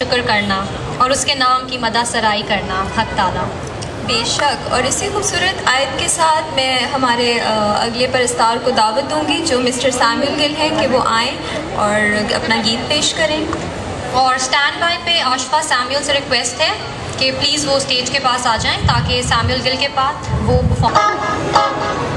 शुक्र करना और उसके नाम की मदा सराई करना हक ताला। बेशक, और इसी खूबसूरत आयत के साथ मैं हमारे अगले परस्तार को दावत दूंगी जो मिस्टर सैमुअल गिल हैं कि वो आएँ और अपना गीत पेश करें। और स्टैंड बाय पे आशफा सैमुअल से रिक्वेस्ट है कि प्लीज़ वो स्टेज के पास आ जाएं ताकि सैमुअल गिल के पास वो परफॉर्म